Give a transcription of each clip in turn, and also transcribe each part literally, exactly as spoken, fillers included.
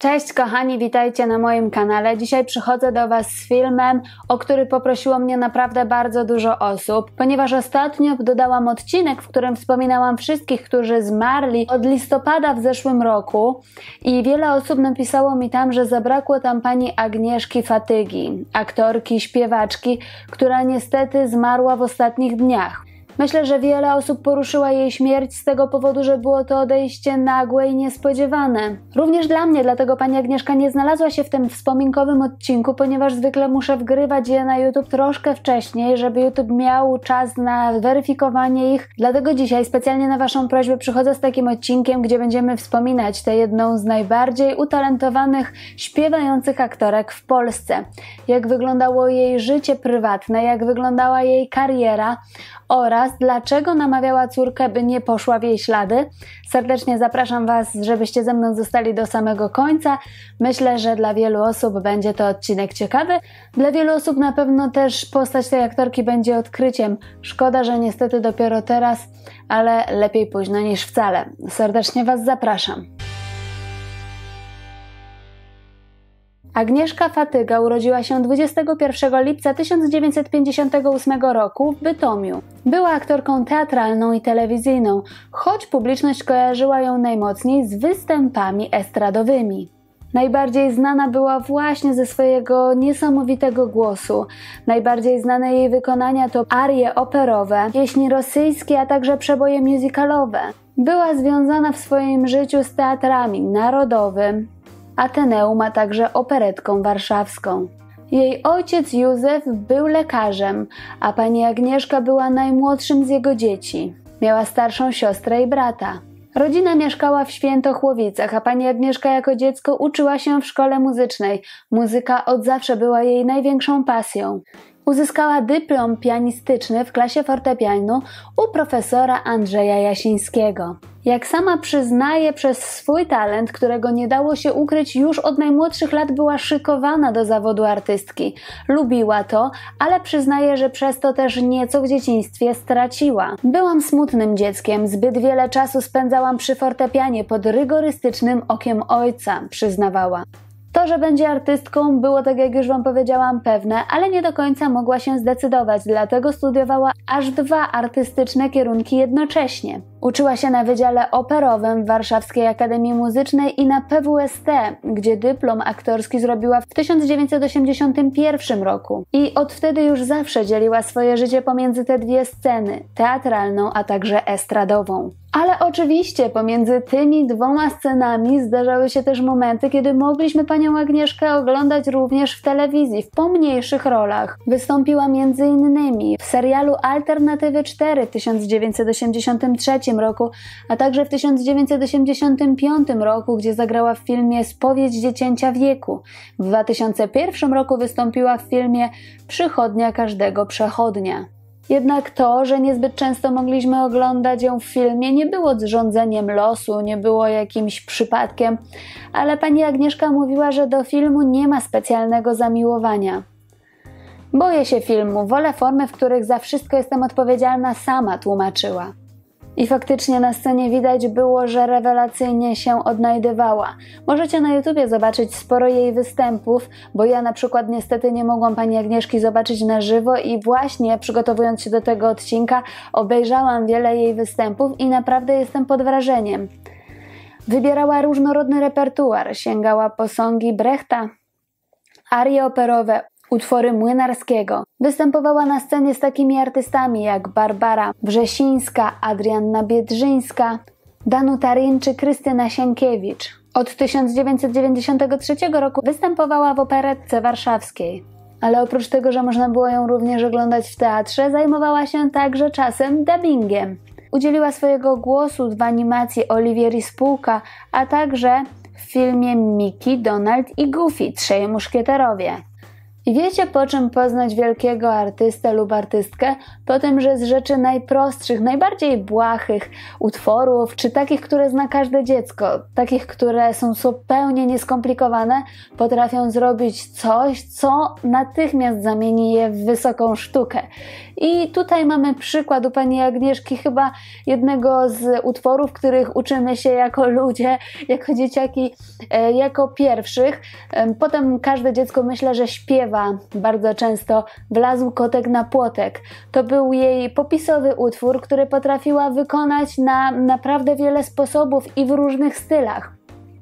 Cześć kochani, witajcie na moim kanale. Dzisiaj przychodzę do Was z filmem, o który poprosiło mnie naprawdę bardzo dużo osób, ponieważ ostatnio dodałam odcinek, w którym wspominałam wszystkich, którzy zmarli od listopada w zeszłym roku i wiele osób napisało mi tam, że zabrakło tam pani Agnieszki Fatygi, aktorki, śpiewaczki, która niestety zmarła w ostatnich dniach. Myślę, że wiele osób poruszyła jej śmierć z tego powodu, że było to odejście nagłe i niespodziewane. Również dla mnie, dlatego pani Agnieszka nie znalazła się w tym wspominkowym odcinku, ponieważ zwykle muszę wgrywać je na YouTube troszkę wcześniej, żeby YouTube miał czas na weryfikowanie ich. Dlatego dzisiaj specjalnie na Waszą prośbę przychodzę z takim odcinkiem, gdzie będziemy wspominać tę jedną z najbardziej utalentowanych śpiewających aktorek w Polsce. Jak wyglądało jej życie prywatne, jak wyglądała jej kariera oraz dlaczego namawiała córkę, by nie poszła w jej ślady. Serdecznie zapraszam Was, żebyście ze mną zostali do samego końca. Myślę, że dla wielu osób będzie to odcinek ciekawy. Dla wielu osób na pewno też postać tej aktorki będzie odkryciem. Szkoda, że niestety dopiero teraz, ale lepiej późno niż wcale. Serdecznie Was zapraszam. Agnieszka Fatyga urodziła się dwudziestego pierwszego lipca tysiąc dziewięćset pięćdziesiątego ósmego roku w Bytomiu. Była aktorką teatralną i telewizyjną, choć publiczność kojarzyła ją najmocniej z występami estradowymi. Najbardziej znana była właśnie ze swojego niesamowitego głosu. Najbardziej znane jej wykonania to arie operowe, pieśni rosyjskie, a także przeboje musicalowe. Była związana w swoim życiu z teatrami Narodowym, Ateneum, a także operetką warszawską. Jej ojciec Józef był lekarzem, a pani Agnieszka była najmłodszym z jego dzieci. Miała starszą siostrę i brata. Rodzina mieszkała w Świętochłowicach, a pani Agnieszka jako dziecko uczyła się w szkole muzycznej. Muzyka od zawsze była jej największą pasją. Uzyskała dyplom pianistyczny w klasie fortepianu u profesora Andrzeja Jasińskiego. Jak sama przyznaje, przez swój talent, którego nie dało się ukryć, już od najmłodszych lat była szykowana do zawodu artystki. Lubiła to, ale przyznaje, że przez to też nieco w dzieciństwie straciła. Byłam smutnym dzieckiem, zbyt wiele czasu spędzałam przy fortepianie pod rygorystycznym okiem ojca, przyznawała. To, że będzie artystką, było, tak jak już Wam powiedziałam, pewne, ale nie do końca mogła się zdecydować, dlatego studiowała aż dwa artystyczne kierunki jednocześnie. Uczyła się na Wydziale Operowym w Warszawskiej Akademii Muzycznej i na P W S T, gdzie dyplom aktorski zrobiła w tysiąc dziewięćset osiemdziesiątym pierwszym roku. I od wtedy już zawsze dzieliła swoje życie pomiędzy te dwie sceny, teatralną, a także estradową. Ale oczywiście pomiędzy tymi dwoma scenami zdarzały się też momenty, kiedy mogliśmy panią Agnieszkę oglądać również w telewizji, w pomniejszych rolach. Wystąpiła między innymi w serialu Alternatywy cztery w tysiąc dziewięćset osiemdziesiątym trzecim roku, a także w tysiąc dziewięćset osiemdziesiątym piątym roku, gdzie zagrała w filmie Spowiedź dziecięcia wieku. W dwa tysiące pierwszym roku wystąpiła w filmie Przychodnia każdego przechodnia. Jednak to, że niezbyt często mogliśmy oglądać ją w filmie, nie było zrządzeniem losu, nie było jakimś przypadkiem, ale pani Agnieszka mówiła, że do filmu nie ma specjalnego zamiłowania. Boję się filmu, wolę formy, w których za wszystko jestem odpowiedzialna sama, tłumaczyła. I faktycznie na scenie widać było, że rewelacyjnie się odnajdywała. Możecie na YouTubie zobaczyć sporo jej występów, bo ja na przykład niestety nie mogłam pani Agnieszki zobaczyć na żywo i właśnie przygotowując się do tego odcinka obejrzałam wiele jej występów i naprawdę jestem pod wrażeniem. Wybierała różnorodny repertuar, sięgała po songi Brechta, arie operowe, utwory Młynarskiego. Występowała na scenie z takimi artystami jak Barbara Wrzesińska, Adrianna Biedrzyńska, Danuta Rin czy Krystyna Sienkiewicz. Od tysiąc dziewięćset dziewięćdziesiątego trzeciego roku występowała w Operetce Warszawskiej. Ale oprócz tego, że można było ją również oglądać w teatrze, zajmowała się także czasem dubbingiem. Udzieliła swojego głosu w animacji Oliwier i spółka, a także w filmie Mickey, Donald i Goofy, Trzej muszkieterowie. I wiecie, po czym poznać wielkiego artystę lub artystkę? Po tym, że z rzeczy najprostszych, najbardziej błahych utworów, czy takich, które zna każde dziecko, takich, które są zupełnie nieskomplikowane, potrafią zrobić coś, co natychmiast zamieni je w wysoką sztukę. I tutaj mamy przykład u pani Agnieszki, chyba jednego z utworów, których uczymy się jako ludzie, jako dzieciaki, jako pierwszych. Potem każde dziecko, myślę, że śpiewa bardzo często Wlazł kotek na płotek. To był jej popisowy utwór, który potrafiła wykonać na naprawdę wiele sposobów i w różnych stylach.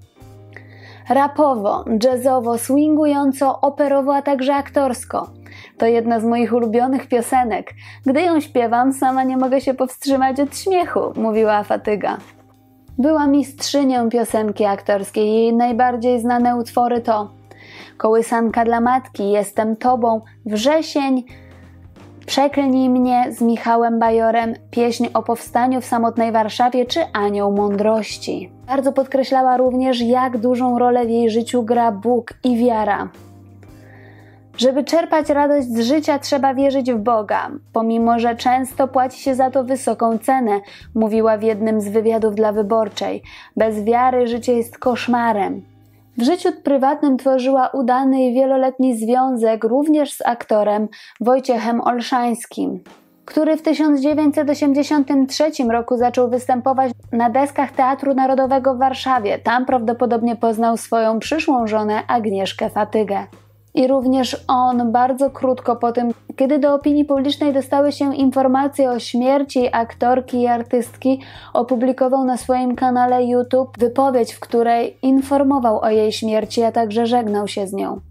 Rapowo, jazzowo, swingująco, operowo, a także aktorsko. To jedna z moich ulubionych piosenek. Gdy ją śpiewam, sama nie mogę się powstrzymać od śmiechu, mówiła Fatyga. Była mistrzynią piosenki aktorskiej. Jej najbardziej znane utwory to Kołysanka dla matki, Jestem tobą, Wrzesień, Przeklnij mnie z Michałem Bajorem, Pieśń o powstaniu w samotnej Warszawie czy Anioł mądrości. Bardzo podkreślała również, jak dużą rolę w jej życiu gra Bóg i wiara. Żeby czerpać radość z życia, trzeba wierzyć w Boga, pomimo że często płaci się za to wysoką cenę, mówiła w jednym z wywiadów dla Wyborczej. Bez wiary życie jest koszmarem. W życiu prywatnym tworzyła udany i wieloletni związek również z aktorem Wojciechem Olszańskim, który w tysiąc dziewięćset osiemdziesiątym trzecim roku zaczął występować na deskach Teatru Narodowego w Warszawie. Tam prawdopodobnie poznał swoją przyszłą żonę Agnieszkę Fatygę. I również on bardzo krótko po tym, kiedy do opinii publicznej dostały się informacje o śmierci aktorki i artystki, opublikował na swoim kanale YouTube wypowiedź, w której informował o jej śmierci, a także żegnał się z nią.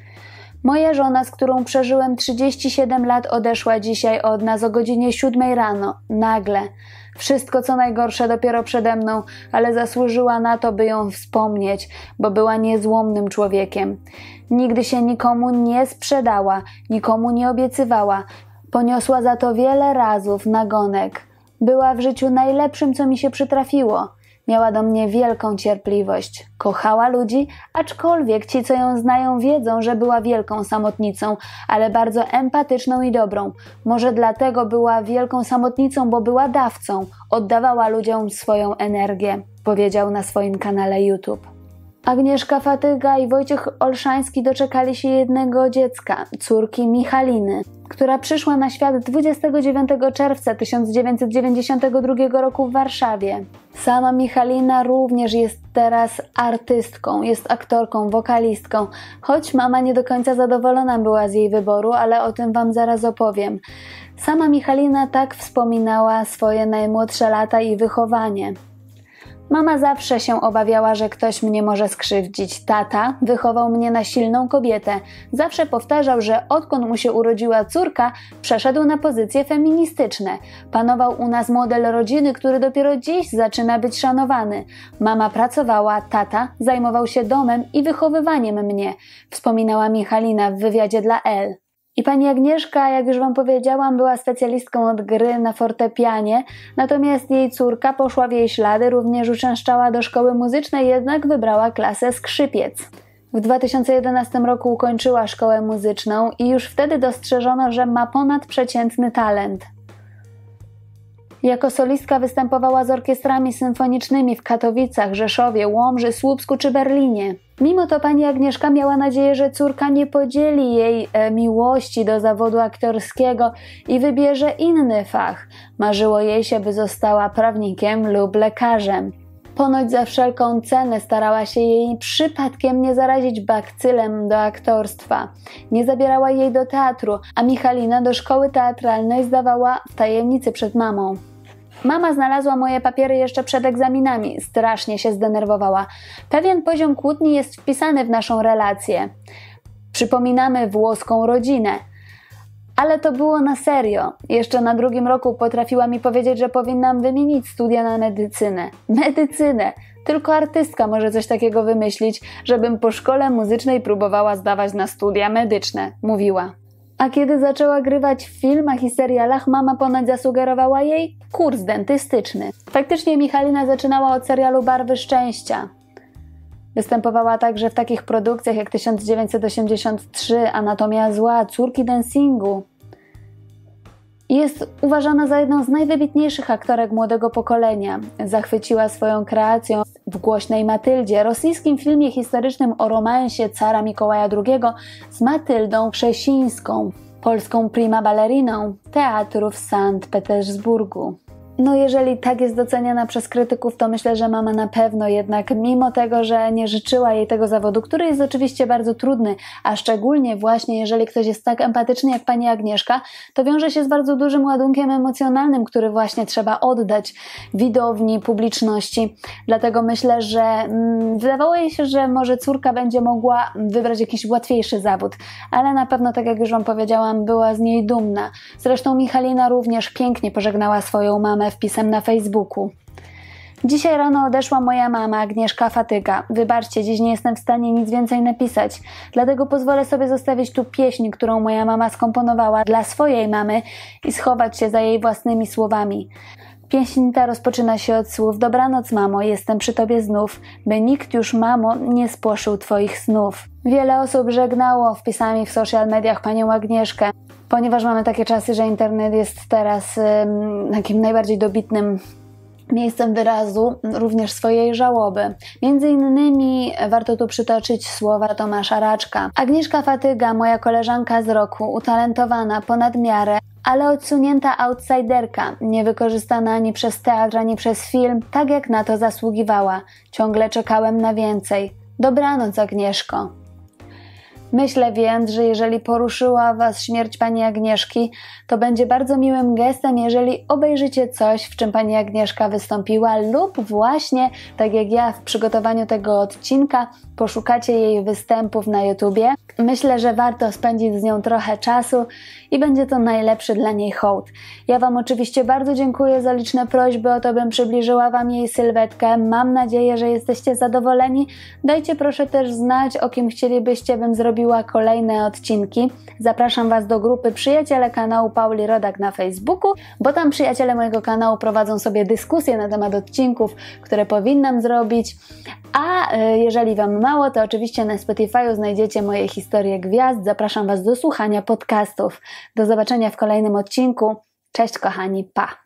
Moja żona, z którą przeżyłem trzydzieści siedem lat, odeszła dzisiaj od nas o godzinie siódmej rano, nagle. Wszystko co najgorsze dopiero przede mną, ale zasłużyła na to, by ją wspomnieć, bo była niezłomnym człowiekiem. Nigdy się nikomu nie sprzedała, nikomu nie obiecywała. Poniosła za to wiele razów nagonek. Była w życiu najlepszym, co mi się przytrafiło. Miała do mnie wielką cierpliwość. Kochała ludzi, aczkolwiek ci, co ją znają, wiedzą, że była wielką samotnicą, ale bardzo empatyczną i dobrą. Może dlatego była wielką samotnicą, bo była dawcą. Oddawała ludziom swoją energię, powiedział na swoim kanale YouTube. Agnieszka Fatyga i Wojciech Olszański doczekali się jednego dziecka, córki Michaliny, która przyszła na świat dwudziestego dziewiątego czerwca tysiąc dziewięćset dziewięćdziesiątego drugiego roku w Warszawie. Sama Michalina również jest teraz artystką, jest aktorką, wokalistką, choć mama nie do końca zadowolona była z jej wyboru, ale o tym wam zaraz opowiem. Sama Michalina tak wspominała swoje najmłodsze lata i wychowanie. Mama zawsze się obawiała, że ktoś mnie może skrzywdzić. Tata wychował mnie na silną kobietę. Zawsze powtarzał, że odkąd mu się urodziła córka, przeszedł na pozycje feministyczne. Panował u nas model rodziny, który dopiero dziś zaczyna być szanowany. Mama pracowała, tata zajmował się domem i wychowywaniem mnie, wspominała Michalina w wywiadzie dla Elle. I pani Agnieszka, jak już wam powiedziałam, była specjalistką od gry na fortepianie, natomiast jej córka poszła w jej ślady, również uczęszczała do szkoły muzycznej, jednak wybrała klasę skrzypiec. W dwa tysiące jedenastym roku ukończyła szkołę muzyczną i już wtedy dostrzeżono, że ma ponadprzeciętny talent. Jako solistka występowała z orkiestrami symfonicznymi w Katowicach, Rzeszowie, Łomży, Słupsku czy Berlinie. Mimo to pani Agnieszka miała nadzieję, że córka nie podzieli jej e, miłości do zawodu aktorskiego i wybierze inny fach. Marzyło jej się, by została prawnikiem lub lekarzem. Ponoć za wszelką cenę starała się jej przypadkiem nie zarazić bakcylem do aktorstwa. Nie zabierała jej do teatru, a Michalina do szkoły teatralnej zdawała w tajemnicy przed mamą. Mama znalazła moje papiery jeszcze przed egzaminami. Strasznie się zdenerwowała. Pewien poziom kłótni jest wpisany w naszą relację. Przypominamy włoską rodzinę. Ale to było na serio. Jeszcze na drugim roku potrafiła mi powiedzieć, że powinnam wymienić studia na medycynę. Medycynę! Tylko artystka może coś takiego wymyślić, żebym po szkole muzycznej próbowała zdawać na studia medyczne, mówiła. A kiedy zaczęła grywać w filmach i serialach, mama ponoć zasugerowała jej kurs dentystyczny. Faktycznie Michalina zaczynała od serialu Barwy Szczęścia. Występowała także w takich produkcjach jak tysiąc dziewięćset osiemdziesiąt trzy, Anatomia zła, Córki dancingu. Jest uważana za jedną z najwybitniejszych aktorek młodego pokolenia. Zachwyciła swoją kreacją w Głośnej Matyldzie, rosyjskim filmie historycznym o romansie cara Mikołaja drugiego z Matyldą Krzesińską, polską prima balleriną teatru w Sankt Petersburgu. No jeżeli tak jest doceniana przez krytyków, to myślę, że mama na pewno jednak, mimo tego, że nie życzyła jej tego zawodu, który jest oczywiście bardzo trudny, a szczególnie właśnie jeżeli ktoś jest tak empatyczny jak pani Agnieszka, to wiąże się z bardzo dużym ładunkiem emocjonalnym, który właśnie trzeba oddać widowni, publiczności. Dlatego myślę, że mm, wydawało jej się, że może córka będzie mogła wybrać jakiś łatwiejszy zawód, ale na pewno, tak jak już wam powiedziałam, była z niej dumna. Zresztą Michalina również pięknie pożegnała swoją mamę wpisem na Facebooku. Dzisiaj rano odeszła moja mama, Agnieszka Fatyga. Wybaczcie, dziś nie jestem w stanie nic więcej napisać, dlatego pozwolę sobie zostawić tu pieśń, którą moja mama skomponowała dla swojej mamy i schować się za jej własnymi słowami. Pieśń ta rozpoczyna się od słów: dobranoc, mamo, jestem przy tobie znów, by nikt już, mamo, nie spłoszył twoich snów. Wiele osób żegnało wpisami w social mediach panią Agnieszkę, ponieważ mamy takie czasy, że internet jest teraz ym, takim najbardziej dobitnym miejscem wyrazu również swojej żałoby. Między innymi warto tu przytoczyć słowa Tomasza Raczka. Agnieszka Fatyga, moja koleżanka z roku, utalentowana ponad miarę, ale odsunięta outsiderka, niewykorzystana ani przez teatr, ani przez film, tak jak na to zasługiwała. Ciągle czekałem na więcej. Dobranoc, Agnieszko. Myślę więc, że jeżeli poruszyła was śmierć pani Agnieszki, to będzie bardzo miłym gestem, jeżeli obejrzycie coś, w czym pani Agnieszka wystąpiła, lub właśnie, tak jak ja w przygotowaniu tego odcinka, poszukacie jej występów na YouTubie. Myślę, że warto spędzić z nią trochę czasu i będzie to najlepszy dla niej hołd. Ja wam oczywiście bardzo dziękuję za liczne prośby o to, bym przybliżyła wam jej sylwetkę. Mam nadzieję, że jesteście zadowoleni. Dajcie proszę też znać, o kim chcielibyście, bym zrobiła kolejne odcinki. Zapraszam was do grupy Przyjaciele kanału Pauli Rodak na Facebooku, bo tam przyjaciele mojego kanału prowadzą sobie dyskusje na temat odcinków, które powinnam zrobić. A jeżeli wam mało, to oczywiście na Spotify'u znajdziecie moje historie gwiazd. Zapraszam was do słuchania podcastów. Do zobaczenia w kolejnym odcinku. Cześć kochani, pa!